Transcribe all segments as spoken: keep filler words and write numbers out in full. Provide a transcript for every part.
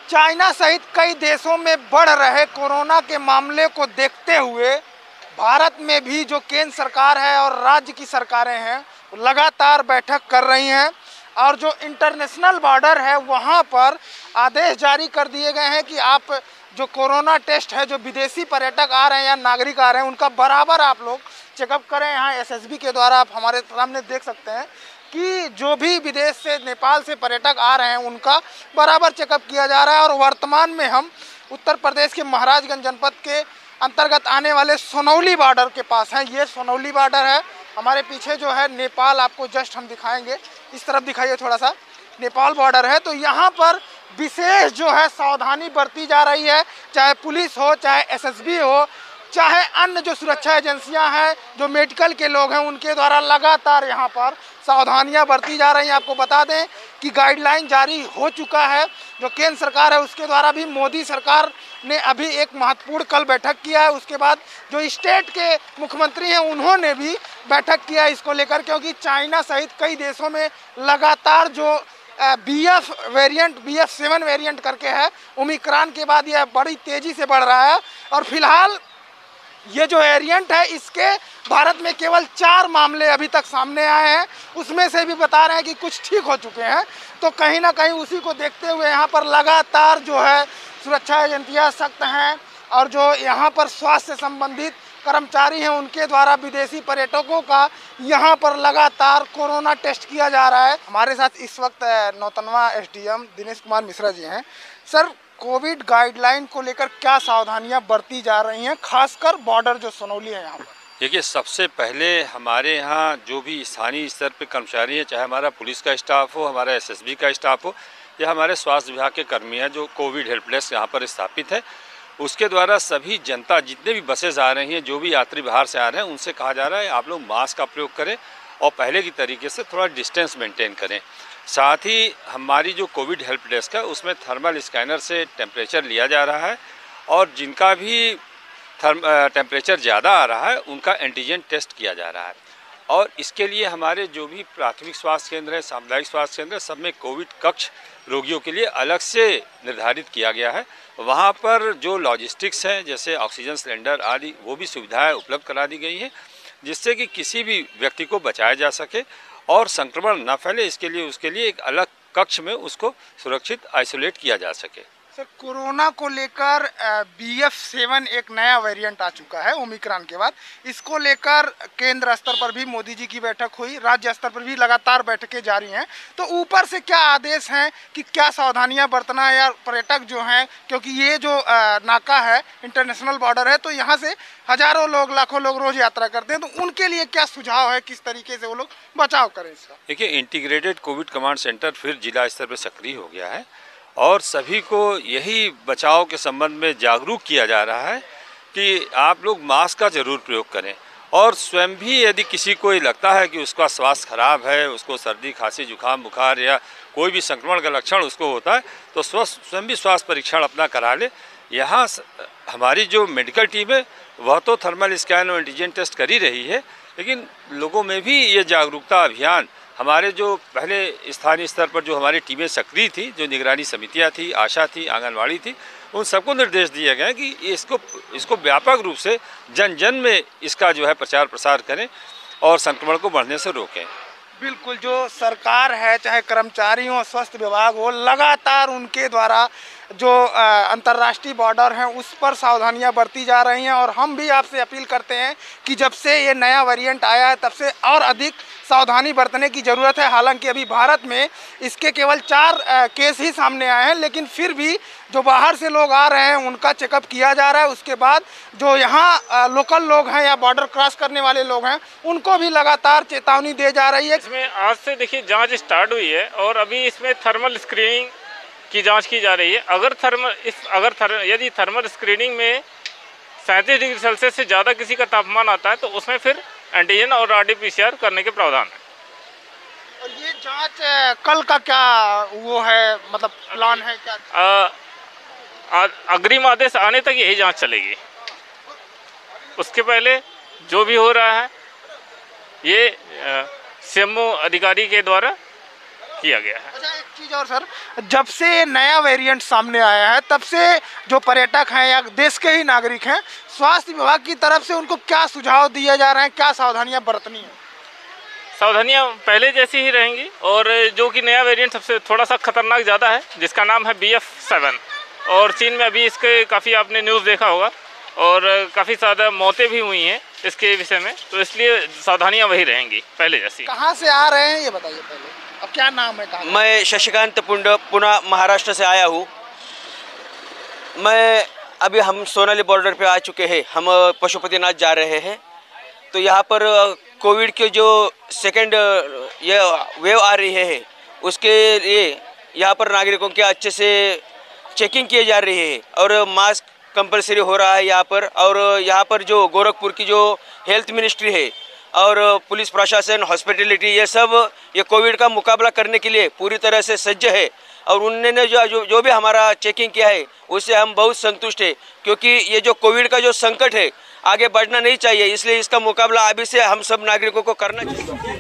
China सहित कई देशों में बढ़ रहे कोरोना के मामले को देखते हुए भारत में भी जो केंद्र सरकार है और राज्य की सरकारें हैं लगातार बैठक कर रही हैं और जो इंटरनेशनल बॉर्डर है वहां पर आदेश जारी कर दिए गए हैं कि आप जो कोरोना टेस्ट है, जो विदेशी पर्यटक आ रहे हैं या नागरिक आ रहे हैं, उनका बराबर आप लोग चेकअप करें। यहाँ एसएसबी के द्वारा आप हमारे सामने देख सकते हैं कि जो भी विदेश से, नेपाल से पर्यटक आ रहे हैं उनका बराबर चेकअप किया जा रहा है। और वर्तमान में हम उत्तर प्रदेश के महाराजगंज जनपद के अंतर्गत आने वाले सोनौली बॉर्डर के पास हैं। ये सोनौली बॉर्डर है, हमारे पीछे जो है नेपाल आपको जस्ट हम दिखाएंगे, इस तरफ दिखाइए थोड़ा सा, नेपाल बॉर्डर है। तो यहाँ पर विशेष जो है सावधानी बरती जा रही है, चाहे पुलिस हो, चाहे एसएसबी हो, चाहे अन्य जो सुरक्षा एजेंसियां हैं, जो मेडिकल के लोग हैं, उनके द्वारा लगातार यहाँ पर सावधानियां बरती जा रही हैं। आपको बता दें कि गाइडलाइन जारी हो चुका है, जो केंद्र सरकार है उसके द्वारा भी मोदी सरकार ने अभी एक महत्वपूर्ण कल बैठक किया है। उसके बाद जो स्टेट के मुख्यमंत्री हैं उन्होंने भी बैठक किया है इसको लेकर, क्योंकि चाइना सहित कई देशों में लगातार जो B F variant B F seven variant करके है, ओमिक्रॉन के बाद यह बड़ी तेजी से बढ़ रहा है। और फिलहाल ये जो वेरिएंट है इसके भारत में केवल चार मामले अभी तक सामने आए हैं, उसमें से भी बता रहे हैं कि कुछ ठीक हो चुके हैं। तो कहीं ना कहीं उसी को देखते हुए यहाँ पर लगातार जो है सुरक्षा एजेंसियाँ सख्त हैं और जो यहाँ पर स्वास्थ्य से संबंधित कर्मचारी हैं उनके द्वारा विदेशी पर्यटकों का यहाँ पर लगातार कोरोना टेस्ट किया जा रहा है। हमारे साथ इस वक्त नौतनवा एसडीएम दिनेश कुमार मिश्रा जी हैं। सर, कोविड गाइडलाइन को लेकर क्या सावधानियां बरती जा रही हैं, खासकर बॉर्डर जो सोनौली है यहाँ पर? देखिए, सबसे पहले हमारे यहाँ जो भी स्थानीय स्तर पे कर्मचारी हैं, चाहे हमारा पुलिस का स्टाफ हो, हमारा एसएसबी का स्टाफ हो या हमारे स्वास्थ्य विभाग के कर्मी हैं, जो कोविड हेल्प डेस्क यहाँ पर स्थापित है, उसके द्वारा सभी जनता, जितने भी बसेज आ रही हैं, जो भी यात्री बाहर से आ रहे हैं, उनसे कहा जा रहा है आप लोग मास्क का प्रयोग करें और पहले की तरीके से थोड़ा डिस्टेंस मेंटेन करें। साथ ही हमारी जो कोविड हेल्प डेस्क है उसमें थर्मल स्कैनर से टेम्परेचर लिया जा रहा है और जिनका भी थर्म टेम्परेचर ज़्यादा आ रहा है उनका एंटीजन टेस्ट किया जा रहा है। और इसके लिए हमारे जो भी प्राथमिक स्वास्थ्य केंद्र है, सामुदायिक स्वास्थ्य केंद्र है, सब में कोविड कक्ष रोगियों के लिए अलग से निर्धारित किया गया है। वहाँ पर जो लॉजिस्टिक्स हैं, जैसे ऑक्सीजन सिलेंडर आदि, वो भी सुविधाएं उपलब्ध करा दी गई हैं, जिससे कि किसी भी व्यक्ति को बचाया जा सके और संक्रमण न फैले। इसके लिए उसके लिए एक अलग कक्ष में उसको सुरक्षित आइसोलेट किया जा सके। सर, कोरोना को लेकर बी एफ सेवन एक नया वेरिएंट आ चुका है ओमिक्रॉन के बाद, इसको लेकर केंद्र स्तर पर भी मोदी जी की बैठक हुई, राज्य स्तर पर भी लगातार बैठकें जारी हैं। तो ऊपर से क्या आदेश हैं कि क्या सावधानियां बरतना है, या पर्यटक जो हैं, क्योंकि ये जो नाका है इंटरनेशनल बॉर्डर है, तो यहाँ से हजारों लोग, लाखों लोग रोज यात्रा करते हैं, तो उनके लिए क्या सुझाव है, किस तरीके से वो लोग बचाव करें इसका? देखिए, इंटीग्रेटेड कोविड कमांड सेंटर फिर जिला स्तर पर सक्रिय हो गया है और सभी को यही बचाव के संबंध में जागरूक किया जा रहा है कि आप लोग मास्क का ज़रूर प्रयोग करें और स्वयं भी यदि किसी को ये लगता है कि उसका स्वास्थ्य खराब है, उसको सर्दी, खांसी, जुकाम, बुखार या कोई भी संक्रमण का लक्षण उसको होता है, तो स्वस्थ स्वयं भी स्वास्थ्य परीक्षण अपना करा ले। यहाँ हमारी जो मेडिकल टीम है वह तो थर्मल स्कैन और एंटीजन टेस्ट कर ही रही है, लेकिन लोगों में भी ये जागरूकता अभियान, हमारे जो पहले स्थानीय स्तर पर जो हमारी टीमें सक्रिय थी, जो निगरानी समितियां थी, आशा थी, आंगनवाड़ी थी, उन सबको निर्देश दिए गए कि इसको इसको व्यापक रूप से जन जन में इसका जो है प्रचार प्रसार करें और संक्रमण को बढ़ने से रोकें। बिल्कुल, जो सरकार है, चाहे कर्मचारी हो, स्वास्थ्य विभाग हो, लगातार उनके द्वारा जो अंतर्राष्ट्रीय बॉर्डर हैं उस पर सावधानियां बरती जा रही हैं। और हम भी आपसे अपील करते हैं कि जब से ये नया वेरिएंट आया है तब से और अधिक सावधानी बरतने की ज़रूरत है। हालांकि अभी भारत में इसके केवल चार केस ही सामने आए हैं, लेकिन फिर भी जो बाहर से लोग आ रहे हैं उनका चेकअप किया जा रहा है। उसके बाद जो यहाँ लोकल लोग हैं या बॉर्डर क्रॉस करने वाले लोग हैं उनको भी लगातार चेतावनी दी जा रही है। इसमें आज से देखिए जांच स्टार्ट हुई है और अभी इसमें थर्मल स्क्रीनिंग की जांच की जा रही है। अगर थर्मल इस अगर थर, यदि थर्मल स्क्रीनिंग में सैंतीस डिग्री सेल्सियस से ज़्यादा किसी का तापमान आता है तो उसमें फिर एंटीजन और R T P C R करने के प्रावधान है। और ये जांच कल का क्या वो है, मतलब प्लान है क्या? आ, अग्रिम आदेश आने तक यही जांच चलेगी। उसके पहले जो भी हो रहा है ये सीएमओ अधिकारी के द्वारा किया गया है। अच्छा, एक चीज़ और सर, जब से नया वेरिएंट सामने आया है तब से जो पर्यटक हैं या देश के ही नागरिक हैं, स्वास्थ्य विभाग की तरफ से उनको क्या सुझाव दिए जा रहे हैं, क्या सावधानियां बरतनी है? सावधानियां पहले जैसी ही रहेंगी, और जो कि नया वेरिएंट सबसे थोड़ा सा खतरनाक ज़्यादा है, जिसका नाम है बी एफ सेवन, और चीन में अभी इसके काफ़ी आपने न्यूज़ देखा होगा और काफ़ी ज़्यादा मौतें भी हुई हैं इसके विषय में, तो इसलिए सावधानियां वही रहेंगी पहले जैसी। कहाँ से आ रहे हैं ये बताइए पहले, अब क्या नाम है? कहाँ? मैं शशिकांत पुंड पुणे महाराष्ट्र से आया हूँ। मैं अभी हम सोनाली बॉर्डर पे आ चुके हैं, हम पशुपतिनाथ जा रहे हैं। तो यहाँ पर कोविड के जो सेकंड ये वेव आ रही है उसके लिए यहाँ पर नागरिकों के अच्छे से चेकिंग किए जा रही है और मास्क कंपलसरी हो रहा है यहाँ पर। और यहाँ पर जो गोरखपुर की जो हेल्थ मिनिस्ट्री है और पुलिस प्रशासन, हॉस्पिटलिटी, ये सब ये कोविड का मुकाबला करने के लिए पूरी तरह से सज्ज है। और उन्होंने जो जो जो भी हमारा चेकिंग किया है उससे हम बहुत संतुष्ट है, क्योंकि ये जो कोविड का जो संकट है आगे बढ़ना नहीं चाहिए, इसलिए इसका मुकाबला अभी से हम सब नागरिकों को करना चाहिए।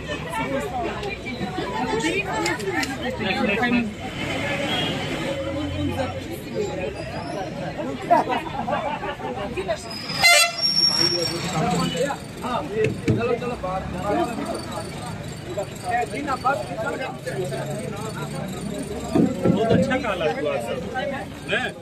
बहुत अच्छा काला हुआ सर।